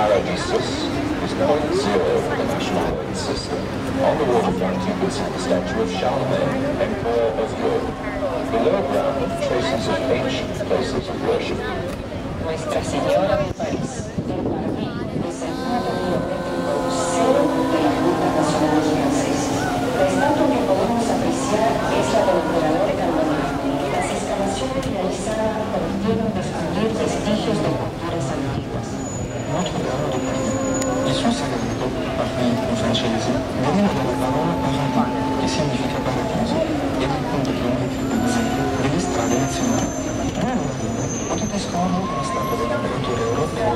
Paradisus is point zero for the national road system. On the waterfront, you can see the statue of Charlemagne, Emperor of Europe. Below ground, traces of ancient places of worship. Nuestra Señora del País, del Paraguay, desemboca en el crucero de la Ruta Nacional Francesa. La estatua que podemos apreciar es la del emperador Candamar. Las excavaciones realizadas permitieron descubrir vestigios de culturas antiguas. Notre Dame de Paris. Il suo segreto, appunto in francese, deriva dalla parola paradis, che significa paradiso, ed è il punto geometrico zero delle strade nazionali. Potete scorrere una statua dell'imperatore europeo.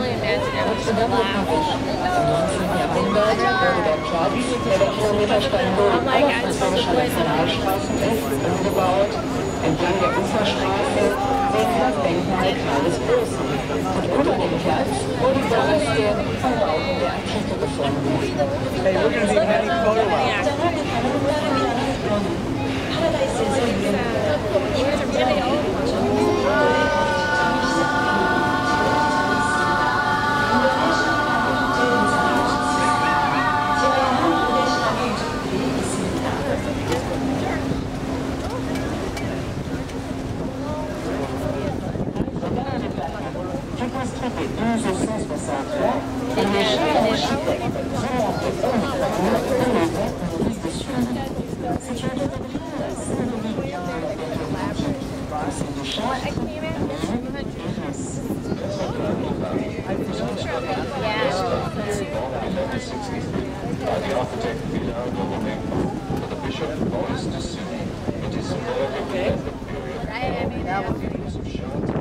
Entlang der Uferstraße wächst das Denkmal Karls Großen. Und unter dem Platz wurde die Überreste von Bauten der Antike gefunden. Hey, we're going to be many photo ops. Construit en 1263, il est génie architecte, remonté uniquement dans les vents Maurice de Suède. C'est une automobilité symbolique de la période antique, celle de Chartres, Lyon et Reims. By the architect Villard de Romain for the Bishop Maurice de Sully. It is symbolic of the period of Chartres.